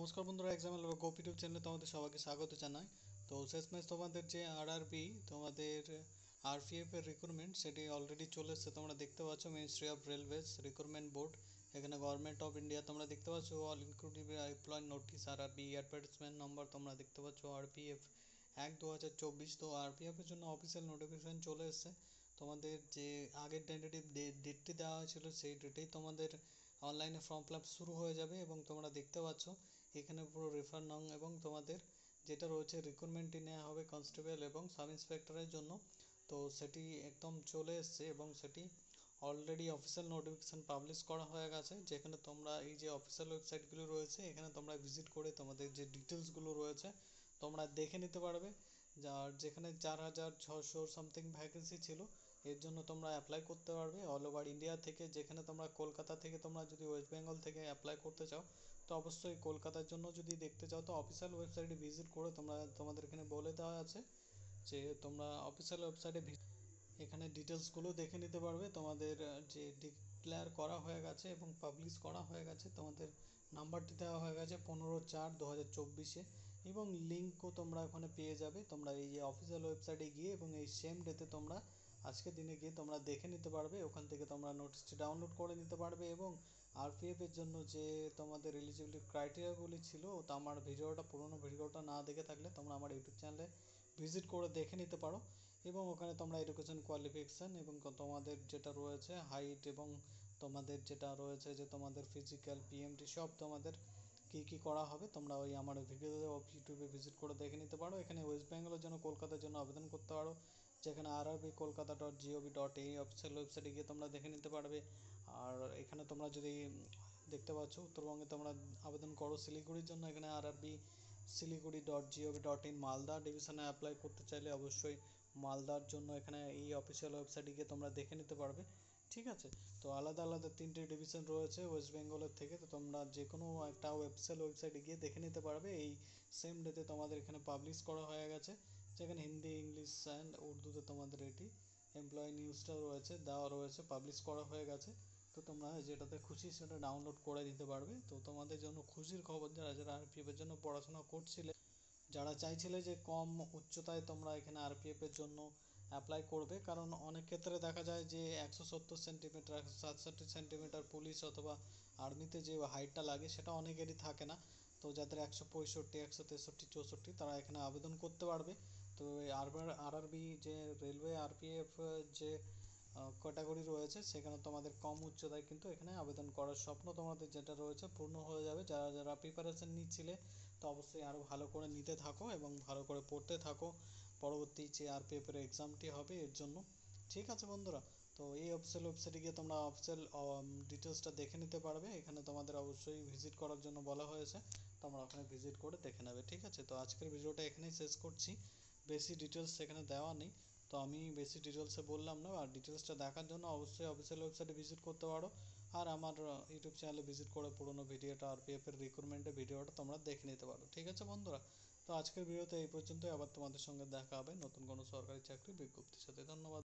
নমস্কার বন্ধুরা, এক্সামের গোপ ইউটিউব চ্যানেলে তোমাদের সবাইকে স্বাগত জানাই। তো শেষমেশ তোমাদের যে আরআরবি তোমাদের আরপিএফ এর রিক্রুটমেন্ট সেটি অলরেডি চলে এসেছে। তোমরা দেখতে পাচ্ছ ministry of railways recruitment board, এখানে গভর্নমেন্ট অফ ইন্ডিয়া তোমরা দেখতে পাচ্ছ all inclusive employ notice RRB advertisement number তোমরা দেখতে পাচ্ছ আরপিএফ 1/2024। তো আরপিএফ এর জন্য অফিসিয়াল নোটিফিকেশন চলে এসেছে। তোমাদের যে আগের টেন্টেটিভ ডেটটি দেওয়া হয়েছিল সেই ডেটেই তোমাদের অনলাইনে ফর্ম ফিল আপ শুরু হয়ে যাবে এবং তোমরা দেখতে পাচ্ছ এখানে পুরো রেফার নং এবং তোমাদের যেটা রয়েছে রিক্রুটমেন্টটি নেওয়া হবে কনস্টেবল এবং সাব ইন্সপেক্টরের জন্য। তো সেটি একদম চলে এসছে এবং সেটি অলরেডি অফিসিয়াল নোটিফিকেশান পাবলিশ করা হয়ে গেছে, যেখানে তোমরা এই যে অফিসিয়াল ওয়েবসাইটগুলো রয়েছে এখানে তোমরা ভিজিট করে তোমাদের যে ডিটেলসগুলো রয়েছে তোমরা দেখে নিতে পারবে। যার যেখানে 4600 সামথিং ভ্যাকেন্সি ছিল, এর জন্য তোমরা অ্যাপ্লাই করতে পারবে অল ওভার ইন্ডিয়া থেকে। যেখানে তোমরা কলকাতা থেকে তোমরা যদি ওয়েস্ট বেঙ্গল থেকে অ্যাপ্লাই করতে চাও তো অবশ্যই কলকাতার জন্য যদি দেখতে চাও তো অফিসিয়াল ওয়েবসাইটে ভিজিট করে তোমাদের এখানে বলে দেওয়া আছে যে তোমরা অফিসিয়াল ওয়েবসাইটে এখানে ডিটেলসগুলো দেখে নিতে পারবে। তোমাদের যে ডিক্লেয়ার করা হয়ে গেছে এবং পাবলিশ করা হয়ে গেছে, তোমাদের নাম্বারটি দেওয়া হয়ে গেছে 15/4/2024 এবং লিঙ্কও তোমরা ওখানে পেয়ে যাবে। তোমরা এই যে অফিসিয়াল ওয়েবসাইটে গিয়ে এবং এই সেম ডেতে তোমরা আজকের দিনে গিয়ে তোমরা দেখে নিতে পারবে। ওখান থেকে তোমরা নোটিশটি ডাউনলোড করে নিতে পারবে এবং আরপিএফ এর জন্য যে তোমাদের এলিজিবিলিটি ক্রাইটেরিয়াগুলি ছিল, তো আমার ভিডিওটা পুরোনো ভিডিওটা না দেখে থাকলে তোমরা আমার ইউটিউব চ্যানেলে ভিজিট করে দেখে নিতে পারো এবং ওখানে তোমরা এডুকেশন কোয়ালিফিকেশান এবং তোমাদের যেটা রয়েছে হাইট এবং তোমাদের যেটা রয়েছে যে তোমাদের ফিজিক্যাল পিএমটি সব তোমাদের কী করা হবে তোমরা ওই আমার ভিডিও ইউটিউবে ভিজিট করে দেখে নিতে পারো। এখানে ওয়েস্ট বেঙ্গলের জন্য কলকাতার জন্য আবেদন করতে পারো, যেখানে arrbkolkata.gov.in অফিসিয়াল ওয়েবসাইটে গিয়ে তোমরা দেখে নিতে পারবে। আর এখানে তোমরা যদি দেখতে পাচ্ছ উত্তরবঙ্গে তোমরা আবেদন করো শিলিগুড়ির জন্য, এখানে আরআরবি শিলিগুড়ি.gov.in মালদা ডিভিশনে অ্যাপ্লাই করতে চাইলে অবশ্যই মালদার জন্য এখানে এই অফিসিয়াল ওয়েবসাইটে গিয়ে তোমরা দেখে নিতে পারবে। ঠিক আছে, তো আলাদা আলাদা 3টে ডিভিশন রয়েছে ওয়েস্ট বেঙ্গলের থেকে, তো তোমরা যে কোনো একটা অফিসিয়াল ওয়েবসাইটে গিয়ে দেখে নিতে পারবে। এই সেম ডেতে তোমাদের এখানে পাবলিশ করা হয়ে গেছে, যেখানে হিন্দি ইংলিশ অ্যান্ড উর্দুতে তোমাদের এটি এমপ্লয় নিউজটা রয়েছে দেওয়া রয়েছে, পাবলিশ করা হয়ে গেছে। তো তোমরা যেটাতে খুশি সেটা ডাউনলোড করে নিতে পারবে। তো তোমাদের জন্য খুশির খবর, যারা যারা আরপিএফের জন্য পড়াশোনা করছিলে, যারা চাইছিলে যে কম উচ্চতায় তোমরা এখানে আরপিএফ এর জন্য অ্যাপ্লাই করবে, কারণ অনেক ক্ষেত্রে দেখা যায় যে 170 সেন্টিমিটার 167 সেন্টিমিটার পুলিশ অথবা আর্মিতে যে হাইটটা লাগে সেটা অনেকেরই থাকে না। তো যাদের 165 163 64 তারা এখানে আবেদন করতে পারবে। তো এই আরআরবি যে রেলওয়ে আরপিএফ যে ক্যাটাগরি রয়েছে সেখানে তোমাদের কম উচ্চতায় কিন্তু এখানে আবেদন করার স্বপ্ন তোমাদের যেটা রয়েছে পূর্ণ হয়ে যাবে। যারা যারা প্রিপারেশন নিচ্ছিলে তো অবশ্যই আরও ভালো করে নিতে থাকো এবং ভালো করে পড়তে থাকো পরবর্তী যে আরপিএফ এর এক্সামটি হবে এর জন্য। ঠিক আছে বন্ধুরা, তো এই অফিসিয়াল ওয়েবসাইটে গিয়ে তোমরা অফিসিয়াল ডিটেলসটা দেখে নিতে পারবে। এখানে তোমাদের অবশ্যই ভিজিট করার জন্য বলা হয়েছে, তোমরা ওখানে ভিজিট করে দেখে নেবে। ঠিক আছে, তো আজকের ভিডিওটা এখানেই শেষ করছি, বেশি ডিটেলস এখানে দেওয়া নেই। তো আমি বেশি ডিটেলসে বললাম না, আর ডিটেলসটা দেখার জন্য অবশ্যই অফিসিয়াল ওয়েবসাইটে ভিজিট করতে পারো। আর আমার ইউটিউব চ্যানেলে ভিজিট করে পুরোনো ভিডিওটা আরপিএফ এর রিক্রুটমেন্টের ভিডিওটা তোমরা দেখে নিতে পারো। ঠিক আছে বন্ধুরা, তো আজকের ভিডিওতে এই পর্যন্তই। আবার তোমাদের সঙ্গে দেখা হবে নতুন কোনো সরকারি চাকরি বিজ্ঞপ্তির সাথে। ধন্যবাদ।